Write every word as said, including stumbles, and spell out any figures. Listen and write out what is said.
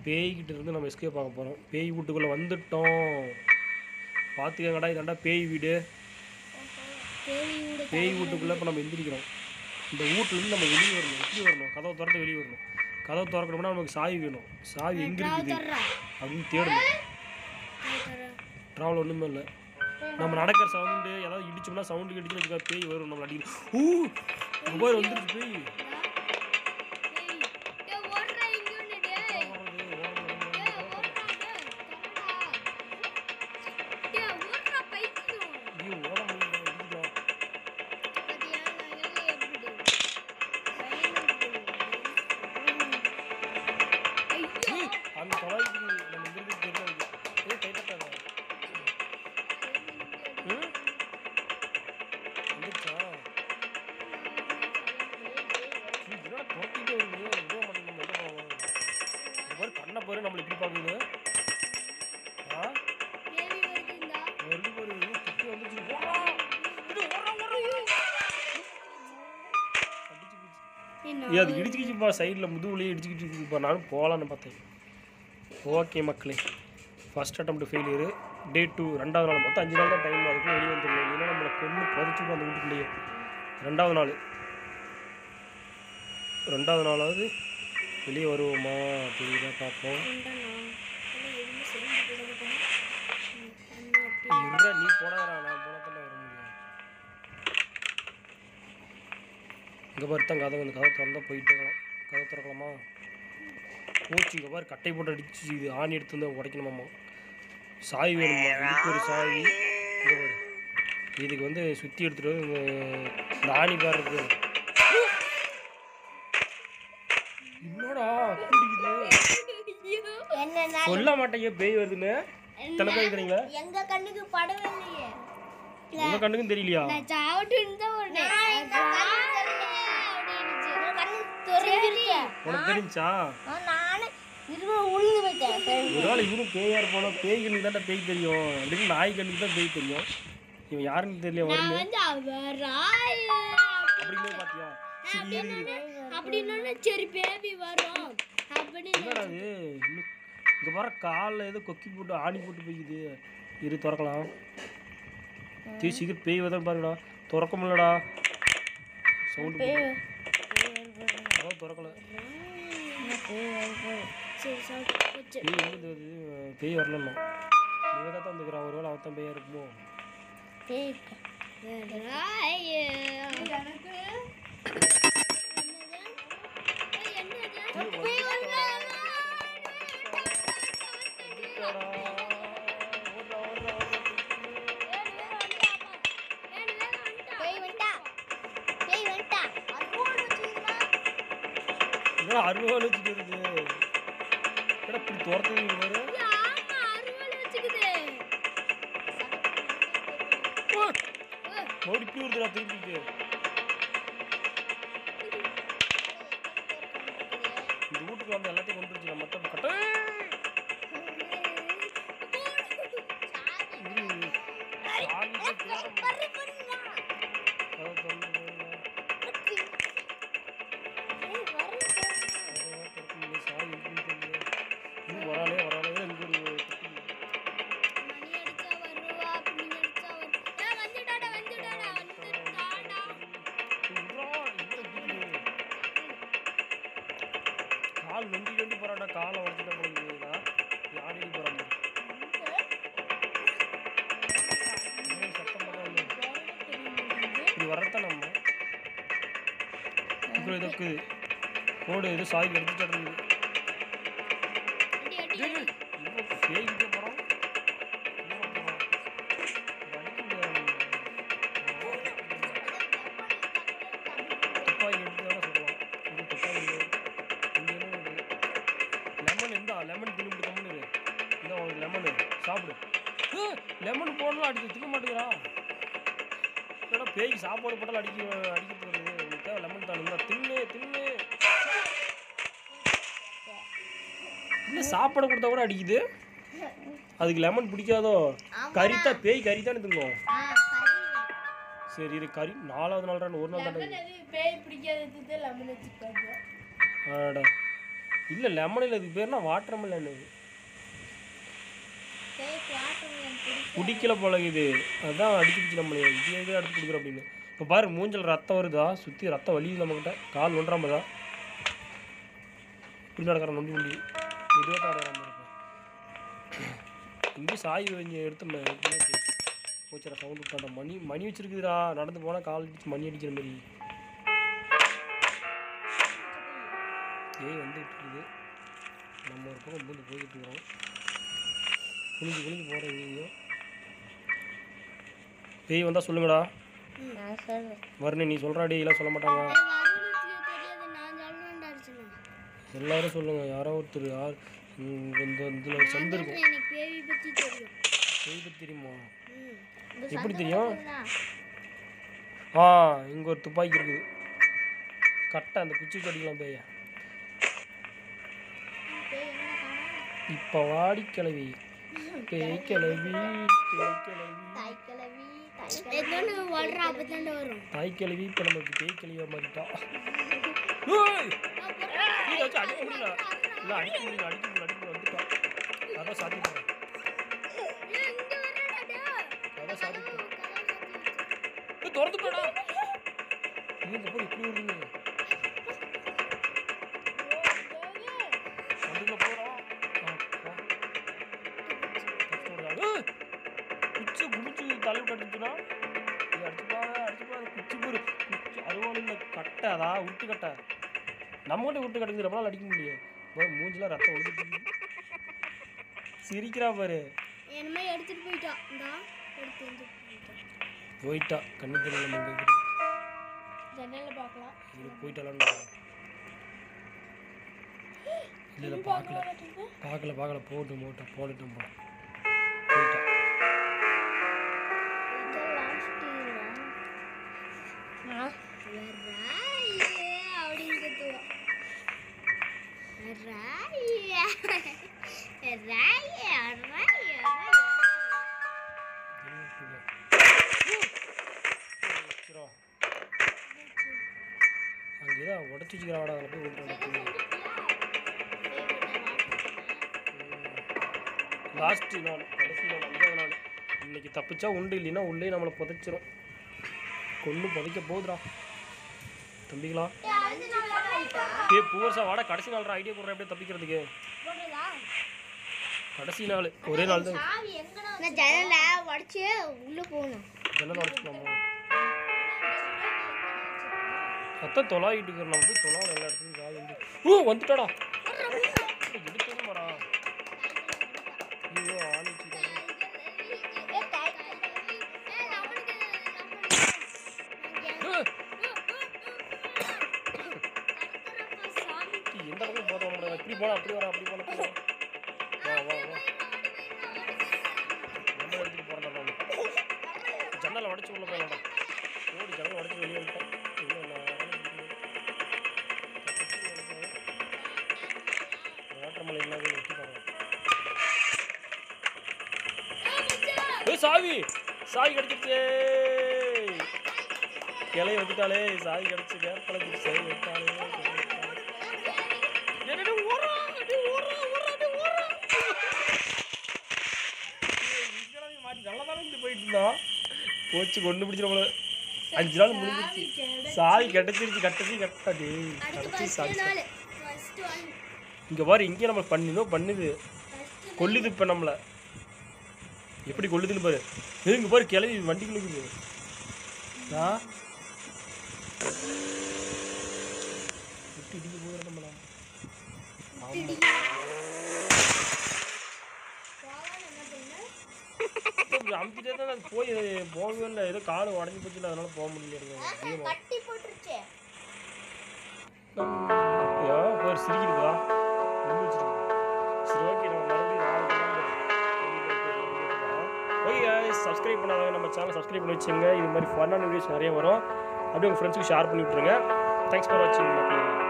பேய்கிட்ட இருந்து நம்ம எஸ்கேப் பார்க்க போகிறோம். பேய் வீட்டுக்குள்ளே வந்துட்டோம். பார்த்துக்கங்கடா, இதாண்டா பேய் வீடு. பேய் வீட்டுக்குள்ளே இப்போ நம்ம எந்திரிக்கிறோம். இந்த வீட்டுலேருந்து நம்ம வெளியே வரணும். எப்படி வரணும்? கதவை திறந்து வெளியே வரணும். கதவை திறக்கணும்னா நமக்கு சாவி வேணும். சாவி எங்கே இருக்குது அப்படின்னு தேடணும். ட்ராவல் ஒன்றுமே இல்லை. நம்ம நடக்கிற சவுண்டு ஏதாவது இடிச்சோம்னா சவுண்டு இடிச்சுன்னு வச்சுக்கா பேய் வரும். நம்ம அடிக்கணும். ஊ மொபைல் வந்துருச்சு பேய். அந்த தொலைக்கு நம்ம இங்கிருந்து தெரியல. ஏ டைட்டாக ம் வந்துச்சா இதோட துரத்திட்டே வருது. எவ்வளோ மட்டும் நம்ம எங்கே போவோம்? இந்த மாதிரி கண்ணை பாரு நம்மளை இப்படி பார்க்குது. ஆ வருது பாரு திட்டி வந்துச்சு. ஏ அது இடிச்சுக்கிச்சுப்பா. சைடில் முதுகுலேயே இடிச்சுக்கிட்டு இருக்குப்பா. நானும் போகலான்னு பார்த்தேன். ஓகே மக்களே, first attempt failure. Day two ரெண்டாவது நாள். மொத்தம் அஞ்சு நாள் தான் டைம். அதுக்குள்ளே வெளியே வந்துடணும். இல்லைன்னா நம்மளை கொண்டு புதைச்சிப்போம் அந்த வீட்டுக்குள்ளேயே. ரெண்டாவது நாள் ரெண்டாவது நாளாவது வெளியே வருவோமா தெரியல, பார்ப்போம். இல்லை நீ போடாதா, நான் போனதில் வர முடியும். இங்கே பாரு தான் கதை வந்து கதை திறந்தால் போயிட்டு இருக்கலாம். கதை திறக்கலாமா? போச்சு. இங்கே பாரு கட்டை போட்டு அடிச்சு இது ஆணி எடுத்து வந்து உடைக்கணுமாம்மா. சாவி வேணுமா? இதுக்கு ஒரு சாவி. இங்கே பாரு இதுக்கு வந்து சுற்றி எடுத்துகிட்டு இந்த ஆணி பாரு இருக்கு. என்னடா சொல்ல மாட்டேங்க பேய் வருதுன்னு. இத்தனை பேர் இருக்கிறீங்களா? எங்க கண்ணுக்கு படவே இல்லையே. உங்க கண்ணுக்கும் தெரியலையா? நான் சாவட்டுன்னு தான் ஓடுனேன். உனக்கு தெரிஞ்சா? நானே இருவ உழுந்து போயிட்டேன். ஒருவேளை இவரும் பேயா இருப்போம். பேய் கண்ணுக்கு தான் பேய் தெரியும். அப்படின்னு நாய் கண்ணுக்கு தான் பேய் தெரியும். இவன் யாருன்னு தெரியல. வருது அப்படின்னு பார்த்தியா? அப்படின்னா சரி பேபி வரும் என்னடா இது? இங்கே வர காலில் ஏதோ கொக்கி போட்டு ஆணி போட்டு போய்க்குது. இரு திறக்கலாம். தீ சீக்கிரம் பேய் வதான் பாருங்கடா. திறக்க முடியலடா. சவுண்டு திறக்கல. பேய் எங்கே பேய் வரணும். நீங்க தான் வந்துக்கிறான். ஒரு வேளை அவத்தான் பேயா இருக்குமோ? அறுவாள் வச்சுட்டு வருது. இப்படி துரத்துது பாரு. மறுபடி இப்படி வருதுடா திருப்பிட்டு. இந்த வீட்டுக்கு வந்து எல்லாத்தையும் கொண்டு வந்துச்சு. நம்ம மொத்தம் கட்ட வராலே வராலே எனக்கு ஒரு கால் வெண்டி வெண்டி போறாடா. காலை உடச்சிட்ட போகுதுடா. யாரு போறாங்க சத்தம் போடுறாங்க. இப்படி வரத்தான் நம்ம இப்போ இதுக்கு கோடு எது சாய் எடுத்துட்டு இருக்குது. பேய்கிட்டே போகிறோம். துப்பாக்கி எடுத்து தான் சொல்லுவோம். இது துப்பாக்கி லெமன் இருந்தா லெமன் தின்னு கம்முன்னு இந்த உனக்கு லெமனு சாப்பிடு. லெமன் போடலாம் அடிக்க தின்ன மாட்டேங்கிறா. ஏன்னா பேய்க்கு சாப்பாடு போட்டாலும் அடிக்க அடிக்கிறது வருது. உங்களுக்கு தேவை லெமன் தான் இருந்தால் தின்னு தின்னு. இல்லை சாப்பாடு கொடுத்தா கூட அடிக்குது. அதுக்கு லெமன் பிடிக்காதோ? கறித்தா பேய் கறி தானே திங்கும். சரி இது கறி நாலாவது நாள் ஒரு நாள் தானே. பேய் பிடிக்காதது லெமன் வச்சுக்கோங்க. ஆடா இல்லை லெமன் இல்லை, இதுக்கு பேர்னா வாட்டர் மெலன். குடிக்கல போல இது, அதுதான் அடிக்கிச்சு நம்மளே. இது எது அடுத்து கொடுக்குற அப்படின்னு. இப்போ பாரு மூஞ்சல் ரத்தம் வருதா, சுற்றி ரத்தம் வலியுது நம்மக்கிட்ட. கால் ஒன்றாமதா இப்படி நடக்கிற நொண்டி நொண்டி இதுவாக தான் நடக்கிற இங்கே சாய் கொஞ்சம் எடுத்து போச்சுடா. சவுண்ட் விட்டாண்டா. மணி மணி வச்சிருக்குதுடா. நடந்து போனால் கால் அடிச்சு மணி அடிக்கிற மாதிரி. ஏய் வந்துட்டு இருக்குது. நம்ம ஒரு பக்கம் வந்து போய்கிட்டு இருக்கிறோம். குனிஞ்சு குனிஞ்சு போகிறோம். எங்கேயும் பேய் வந்தால் சொல்லுங்கடா. வரணும் நீ சொல்கிறாடி, எல்லாம் சொல்ல மாட்டாங்க. எல்லாரும் சொல்லுங்க. யாரோ ஒருத்தர் யார் இந்த இதில் சந்து இருக்கும். பேய் பற்றி தெரியுமா? எப்படி தெரியும்? ஆ இங்கே ஒரு துப்பாக்கி இருக்குது. கட்டை அந்த குச்சி கடிக்கலாம் பேய. இப்போ வாடி கிளவி பேய் கிளவி பேய் கிளவி தாய் கிளவி. இப்போ நமக்கு பேய் கிளவியாக மாறிட்டா. அடிக்க முடியல. இல்லை அடிக்க முடியல அடிக்க முடியல அடிக்க வந்துட்டா. அதான் சாத்தி போகிறேன். அதான் சாத்தி போகிறேன். திறந்து போடா. இந்த போய் இப்படி வருதுங்க. அதுக்குள்ள போகிறோம். குச்சி குடிச்சு தலை கட்டுச்சுன்னா அடிச்சுப்பாரு அடிச்சுப்பாரு. குச்சி போரு குச்சி அதுவும் இல்லை கட்டை. அதா உருட்டு கட்டை. நம்மகிட்ட உருட்டு கட்டுறது நம்மளால் அடிக்க முடியும். மூஞ்சிலாம் ரத்தம் ஒழுங்கு சிரிக்கிறா பாரு. என்னமே எடுத்துட்டு போயிட்டா. போயிட்டா கண்ணு தெரியல. ஜன்னல்ல பார்க்கலாம். இது போயிட்டாலான்னு இல்லை இல்லை பார்க்கல பார்க்கல பார்க்கல. போட்டு போட்டா போட்டுட்டோம் போ போயிட்டா. அங்கேதான் உடச்சி வச்சுக்கிறாடா. அதில் போய் விட்டுறாங்க. லாஸ்ட்டு நாள் கடைசி நாள் அஞ்சாவது நாள். இன்னைக்கு தப்பிச்சா உண்டு, இல்லைன்னா உள்ளே நம்மளை புதைச்சிரும். கொண்டு புதைக்க போகுதுடா தம்பிங்களா. ஏ பூவர்ஸா வாடா. கடைசி நாள் ஐடியா போடுறேன் எப்படி தப்பிக்கிறதுக்கு. கடைசி நாள் ஒரே நாள் தான். ஜன்னலை உடச்சி உள்ள போகணும். ஜன்னலை உடச்சிக்கலாமா? சத்தம் தொலாகிட்டு இருக்கிற நம்ம போய் தொலாவில் எல்லா இடத்துலையும் சாவி வந்து. ஓ வந்துட்டாடா. எடுத்ததும் வரா. ஐயோ ஆணி வச்சுக்காங்க. எந்த பக்கம் போத முடியாது. இப்படி போனா அப்படி வரா அப்படி போன வா வா வா. நம்ம எடுத்துட்டு போறேன் நான். ஜன்னலை உடச்சி உள்ள போயிடலாம்டா. ஓடி ஜன்னலை உடச்சி வெளியே வந்துட்டேன். வாட்டர்மலை என்ன வெட்டி பாருங்க. ஏ சாவி சாவி கிடைச்சிருச்சே. கிளைய வச்சுட்டாலே சாவி கிடைச்சி வேப்பலை சாவி வச்சாலே. மாட்டி நல்லா தானே இப்படி போயிட்டு இருந்தான். போச்சு கொண்டு பிடிச்சிட. அஞ்சு நாள் முடிஞ்சிருச்சு. சாவி கிடைச்சிருச்சு. கட்டச்சி கட்டாடி கடைச்சி சாவி. இங்கே பாரு இங்கே நம்ம பண்ணினோம் பண்ணுது. கொல்லுது இப்போ நம்மளை. எப்படி கொல்லுதுன்னு பாரு. இங்கே பாரு கிளவி வண்டிக்குள்ள இருக்குது. ஆ விட்டு இடிக்க போகிற நம்மளா. அமுத்திட்டே தான் அது போய் போகவே இல்லை. ஏதோ காடு உடஞ்சி போச்சுல அதனால போக முடியல. போய் சிரிக்கிறதா சரி ஓகே. நம்ம மறுபடியும் ஓகே சப்ஸ்கிரைப் பண்ணாதவங்க நம்ம சேனல் சப்ஸ்கிரைப் பண்ணி வச்சுங்க. இது மாதிரி ஃபன்னான வீடியோஸ் நிறைய வரும். அப்படியே உங்கள் ஃப்ரெண்ட்ஸுக்கு ஷேர் பண்ணி விட்ருங்க. தேங்க்ஸ் ஃபார் வாட்சிங்.